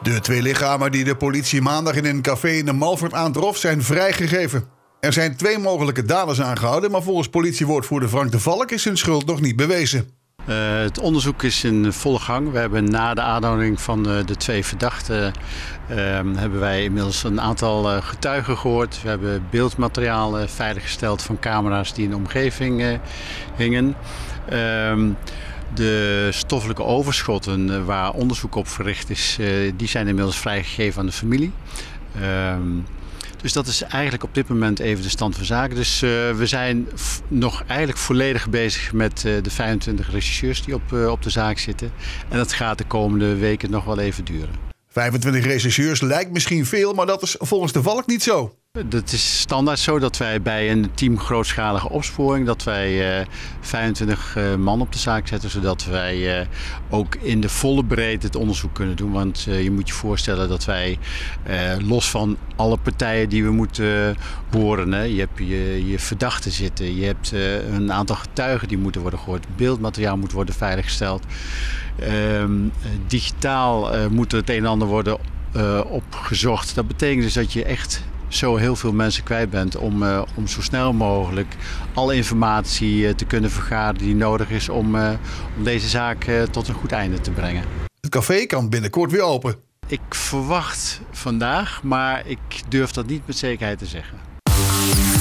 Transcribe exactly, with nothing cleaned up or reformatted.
De twee lichamen die de politie maandag in een café in de Malfort aantrof zijn vrijgegeven. Er zijn twee mogelijke daders aangehouden, maar volgens politiewoordvoerder Frank de Valk is hun schuld nog niet bewezen. Uh, het onderzoek is in volle gang. We hebben na de aanhouding van uh, de twee verdachten uh, hebben wij inmiddels een aantal uh, getuigen gehoord. We hebben beeldmateriaal uh, veiliggesteld van camera's die in de omgeving uh, hingen. Uh, De stoffelijke overschotten uh, waar onderzoek op verricht is, uh, die zijn inmiddels vrijgegeven aan de familie. Uh, Dus dat is eigenlijk op dit moment even de stand van zaken. Dus uh, we zijn f- nog eigenlijk volledig bezig met uh, de vijfentwintig rechercheurs die op, uh, op de zaak zitten. En dat gaat de komende weken nog wel even duren. vijfentwintig rechercheurs lijkt misschien veel, maar dat is volgens de Valk niet zo. Het is standaard zo dat wij bij een team grootschalige opsporing dat wij uh, vijfentwintig uh, man op de zaak zetten, zodat wij uh, ook in de volle breedte het onderzoek kunnen doen. Want uh, je moet je voorstellen dat wij uh, los van alle partijen die we moeten uh, horen, hè, je hebt je, je verdachten zitten, je hebt uh, een aantal getuigen die moeten worden gehoord, beeldmateriaal moet worden veiliggesteld, uh, digitaal uh, moet er het een en ander worden uh, opgezocht. Dat betekent dus dat je echt zo heel veel mensen kwijt bent om, uh, om zo snel mogelijk alle informatie uh, te kunnen vergaren die nodig is om, uh, om deze zaak uh, tot een goed einde te brengen. Het café kan binnenkort weer open. Ik verwacht vandaag, maar ik durf dat niet met zekerheid te zeggen.